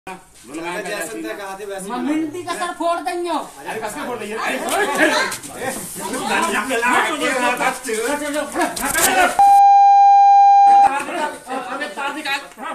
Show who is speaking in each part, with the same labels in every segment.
Speaker 1: मिनती का सर फोड़ देंगे।
Speaker 2: अरे कसके फोड़ देंगे? तार निकाल।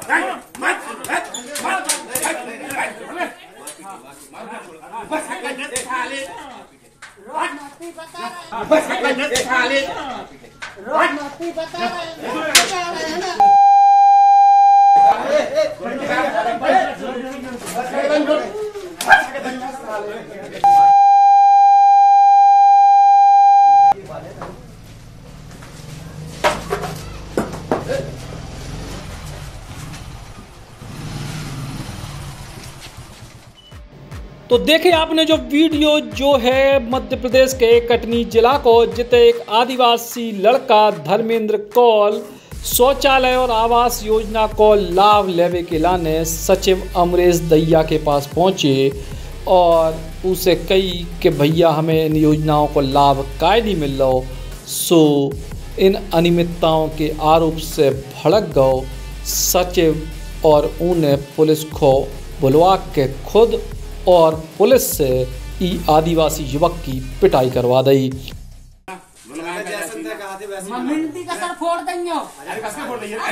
Speaker 3: तो देखे आपने जो वीडियो जो है मध्य प्रदेश के कटनी जिला को जिते एक आदिवासी लड़का धर्मेंद्र कौल शौचालय और आवास योजना को लाभ लेवे के लाने सचिव अमरेश दैया के पास पहुंचे और उसे कही कि भैया हमें इन योजनाओं को लाभ काहे नहीं मिल रहा। सो इन अनियमितताओं के आरोप से भड़क गए सचिव और उन्हें पुलिस को बुलवा के खुद और पुलिस से ई आदिवासी युवक की पिटाई करवा दी।
Speaker 1: मिनती का सर फोड़ देंगे।
Speaker 2: अरे कसके फोड़ देंगे?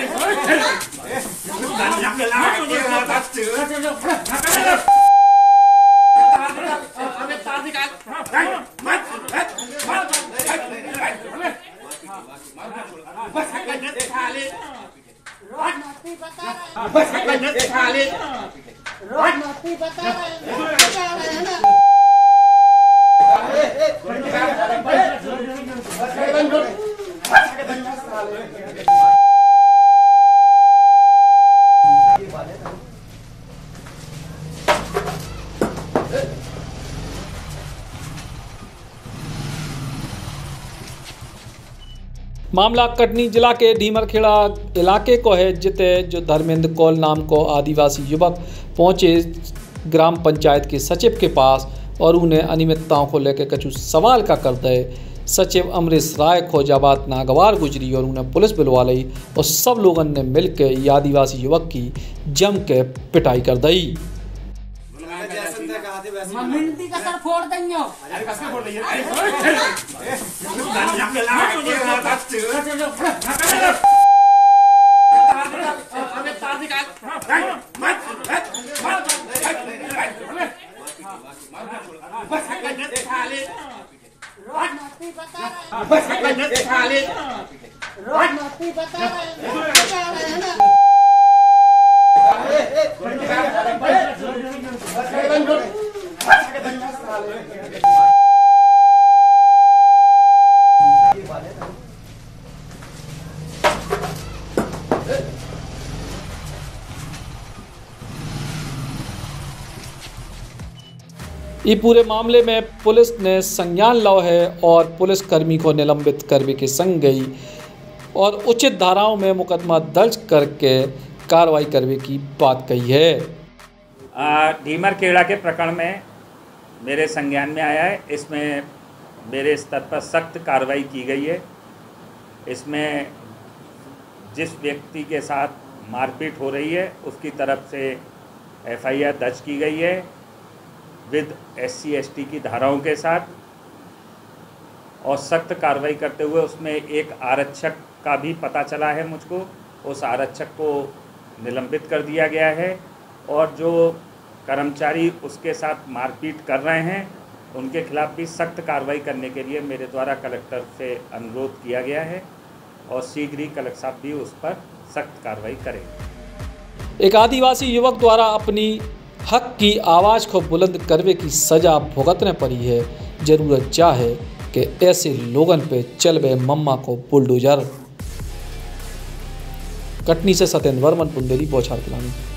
Speaker 2: तार निकाल।
Speaker 3: मामला कटनी जिला के ढीमरखेड़ा इलाके को है जिते जो धर्मेंद्र कौल नाम को आदिवासी युवक पहुंचे ग्राम पंचायत के सचिव के पास और उन्हें अनियमितताओं को लेकर कछु सवाल का करते सचिव अमरेश राय को जाबात नागवार गुजरी और उन्हें पुलिस बुलवा ली और सब लोगों ने मिलकर ये आदिवासी युवक की जम के पिटाई कर दी।
Speaker 1: मिनती का सर फोड़ देंगे।
Speaker 2: अरे कसके फोड़ देंगे? तार निकाल।
Speaker 3: ये पूरे मामले में पुलिस ने संज्ञान लिया है और पुलिसकर्मी को निलंबित करने के संग गई और उचित धाराओं में मुकदमा दर्ज करके कार्रवाई करने की बात कही है।
Speaker 4: ढीमरखेड़ा के प्रकरण में मेरे संज्ञान में आया है। इसमें मेरे स्तर पर सख्त कार्रवाई की गई है। इसमें जिस व्यक्ति के साथ मारपीट हो रही है उसकी तरफ से एफआईआर दर्ज की गई है विद SC/ST की धाराओं के साथ और सख्त कार्रवाई करते हुए उसमें एक आरक्षक का भी पता चला है मुझको। उस आरक्षक को निलंबित कर दिया गया है और जो कर्मचारी उसके साथ मारपीट कर रहे हैं उनके खिलाफ भी सख्त कार्रवाई करने के लिए मेरे द्वारा कलेक्टर से अनुरोध किया गया है और शीघ्र ही कलेक्टर साहब भी उस पर सख्त कार्रवाई करेंगे।
Speaker 3: एक आदिवासी युवक द्वारा अपनी हक की आवाज़ को बुलंद करने की सज़ा भुगतने पड़ी है। ज़रूरत चाहे कि ऐसे लोगों पे चलबे मम्मा को बुलडोजर। कटनी से सत्येंद्र वर्मन, बुंदेली, बौछार पिलानी।